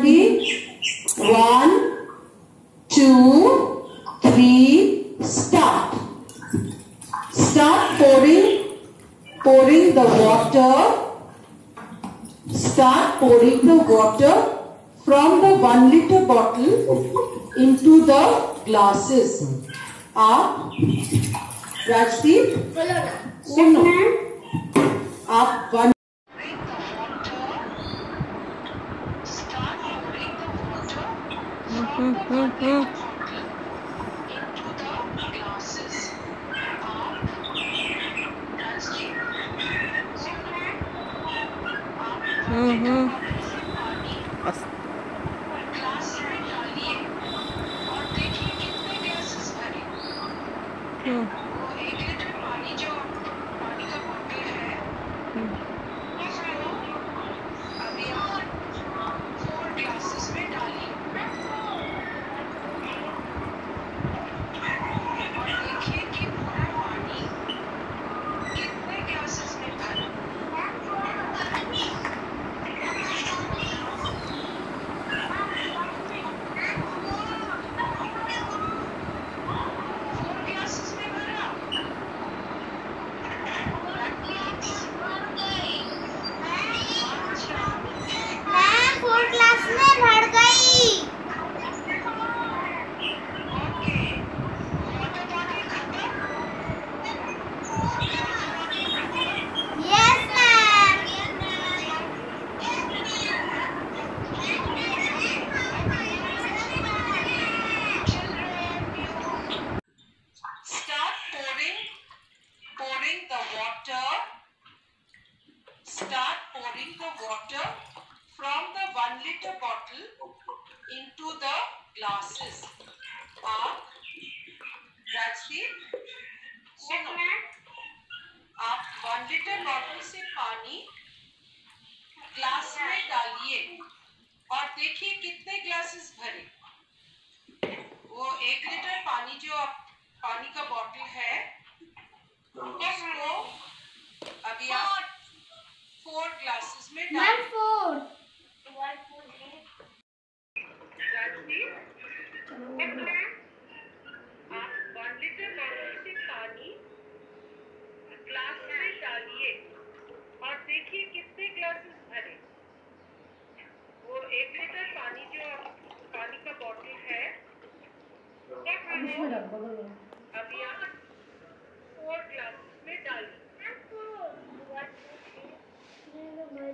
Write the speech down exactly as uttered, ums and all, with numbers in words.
करूंगी। One two three start. Start pouring pouring the water. Start pouring the water from the one liter bottle into the glasses. आप राजदीप सुनो, आप one Start pouring the water from the one liter bottle into the glasses. आप राजदीप सुनो, आप one litre bottle से पानी glass में डालिए और देखिए कितने ग्लासेस भरे। वो एक लीटर पानी जो आप पानी का बॉटल है उसको अभी आप फोर ग्लासेस में डाल फोर आप वन लीटर बॉटल से पानी ग्लास में डालिए और देखिए कितने ग्लासेस भरे। वो एक लीटर पानी जो पानी का बॉटल है अभी आप फोर ग्लासेस में डालिए।